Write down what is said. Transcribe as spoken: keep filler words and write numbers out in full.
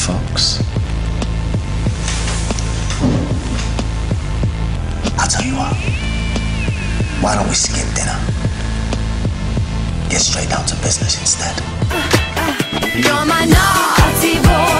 folks. I'll tell you what. Why don't we skip dinner? Get straight down to business instead. You're my naughty boy.